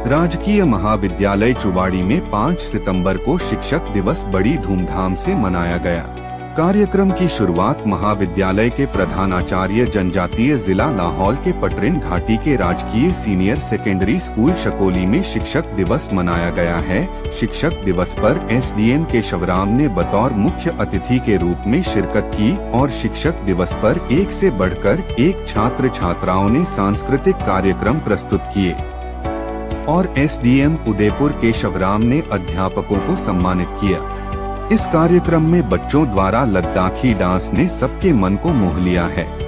राजकीय महाविद्यालय चुवाड़ी में 5 सितंबर को शिक्षक दिवस बड़ी धूमधाम से मनाया गया। कार्यक्रम की शुरुआत महाविद्यालय के प्रधानाचार्य जनजातीय जिला लाहौल के पटरिन घाटी के राजकीय सीनियर सेकेंडरी स्कूल शकोली में शिक्षक दिवस मनाया गया है। शिक्षक दिवस पर एसडीएम केशवराम ने बतौर मुख्य अतिथि के रूप में शिरकत की और शिक्षक दिवस पर एक से बढ़कर एक छात्र छात्राओं ने सांस्कृतिक कार्यक्रम प्रस्तुत किए और एसडीएम उदयपुर केशवराम ने अध्यापकों को सम्मानित किया। इस कार्यक्रम में बच्चों द्वारा लद्दाखी डांस ने सबके मन को मोह लिया है।